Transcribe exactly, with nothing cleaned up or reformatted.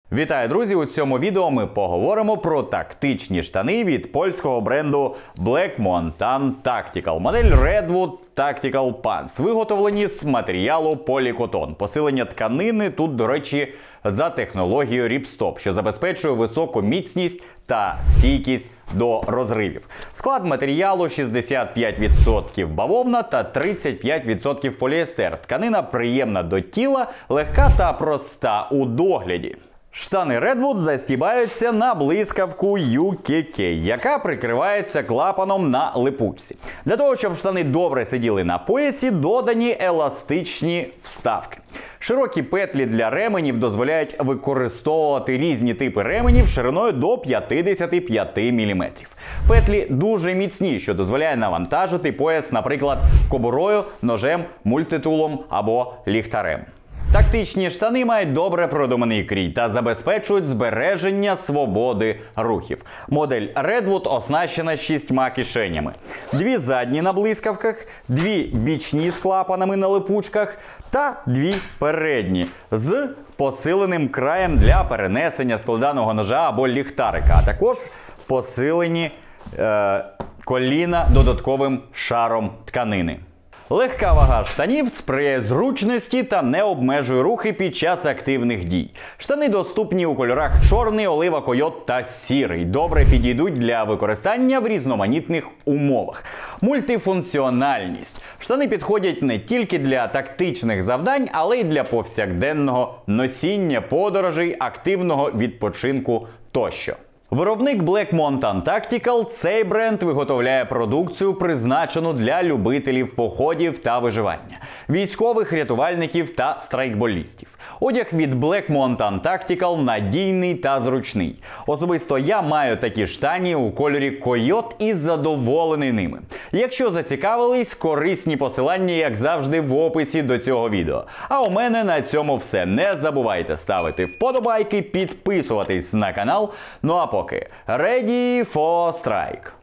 Вітаю, друзі! У цьому відео ми поговоримо про тактичні штани від польського бренду Black Mountain Tactical. Модель Redwood Tactical Pants. Виготовлені з матеріалу полікотон. Посилення тканини тут, до речі, за технологією Ripstop, що забезпечує високу міцність та стійкість до розривів. Склад матеріалу шістдесят п'ять відсотків бавовна та тридцять п'ять відсотків поліестер. Тканина приємна до тіла, легка та проста у догляді. Штани Redwood застібаються на блискавку ю кей кей, яка прикривається клапаном на липучці. Для того, щоб штани добре сиділи на поясі, додані еластичні вставки. Широкі петлі для ременів дозволяють використовувати різні типи ременів шириною до п'ятдесят п'ять міліметрів. Петлі дуже міцні, що дозволяє навантажити пояс, наприклад, кобурою, ножем, мультитулом або ліхтарем. Тактичні штани мають добре продуманий крій та забезпечують збереження свободи рухів. Модель Redwood оснащена шістьма кишенями. Дві задні на блискавках, дві бічні з клапанами на липучках та дві передні з посиленим краєм для перенесення складаного ножа або ліхтарика, а також посилені е, коліна додатковим шаром тканини. Легка вага штанів сприяє зручності та не обмежує рухи під час активних дій. Штани доступні у кольорах чорний, олива, койот та сірий. Добре підійдуть для використання в різноманітних умовах. Мультифункціональність. Штани підходять не тільки для тактичних завдань, але й для повсякденного носіння, подорожей, активного відпочинку тощо. Виробник Black Mountain Tactical, цей бренд виготовляє продукцію, призначену для любителів походів та виживання, військових, рятувальників та страйкболістів. Одяг від Black Mountain Tactical надійний та зручний. Особисто я маю такі штані у кольорі койот і задоволений ними. Якщо зацікавились, корисні посилання, як завжди, в описі до цього відео. А у мене на цьому все. Не забувайте ставити вподобайки, підписуватись на канал. Ну а поки, ready for strike!